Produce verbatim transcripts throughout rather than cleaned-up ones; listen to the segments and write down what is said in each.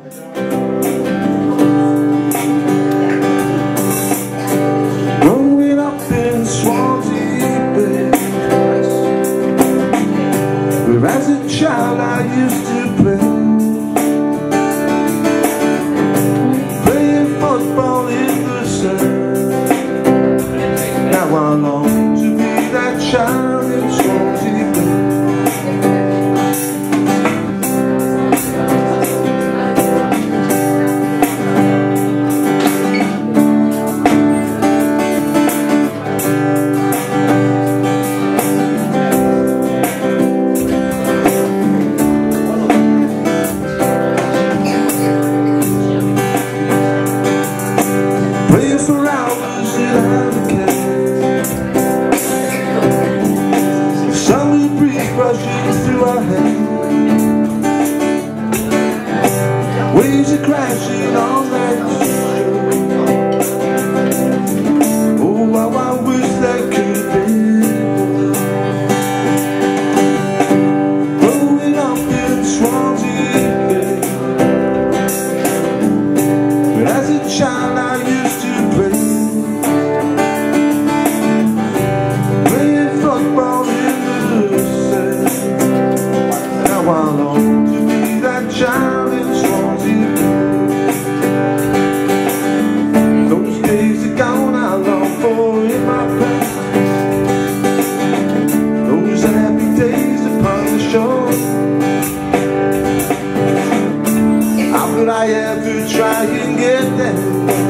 Growing up in Swansea, babe, where as a child I used to play, playing football in the sun. Now I long to be that child in Swansea, babe. Playing for hours without a care, summer breeze rushing through our hair, waves are crashing on that shore. Oh, how I wish that could be. Growing up in Swansea, babe, but as a child I used to play, playing football in the sand. Now I long to be that child in Swansea. Those days are gone, I long for in my past, those happy days upon the shore. How could I ever try and get there?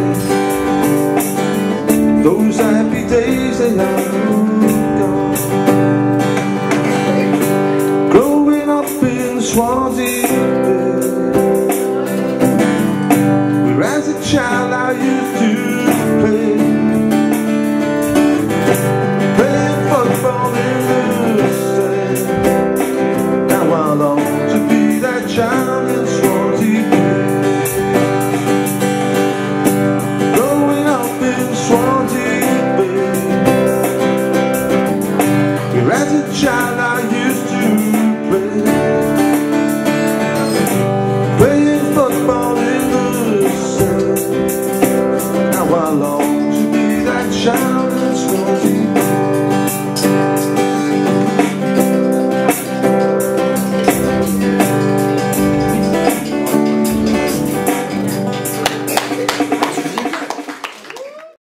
Those happy days they are gone. Growing up in Swansea, where as a child I used to play, playing football in the sand. Now I long to be that child in Swansea, growing up in Swansea, babe, where as a child I